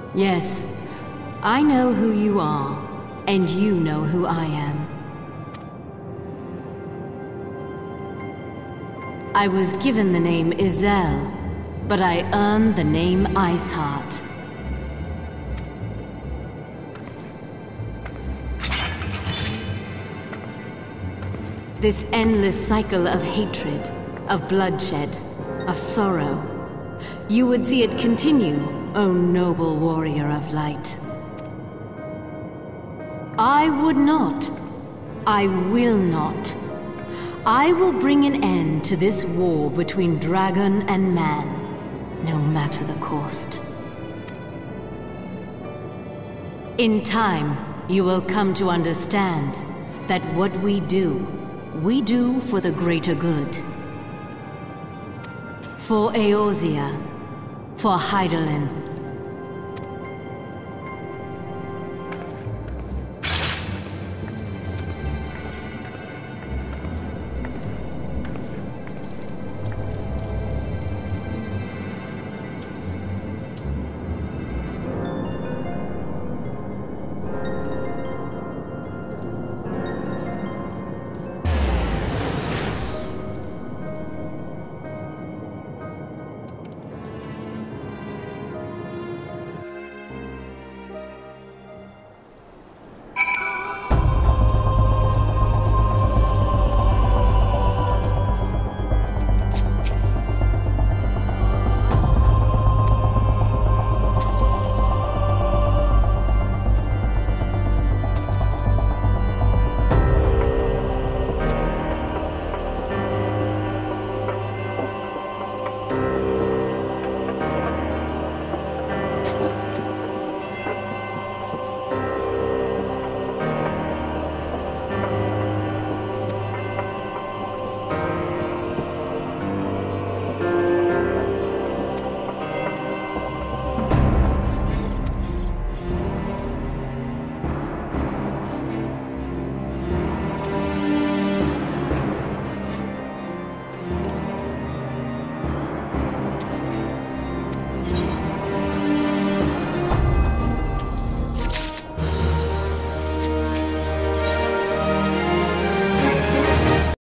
Yes, I know who you are, and you know who I am. I was given the name Ysayle, but I earned the name Iceheart. This endless cycle of hatred, of bloodshed, of sorrow. You would see it continue, O noble warrior of light. I would not. I will not. I will bring an end to this war between dragon and man, no matter the cost. In time, you will come to understand that what we do for the greater good. For Eorzea, for Hydaelyn,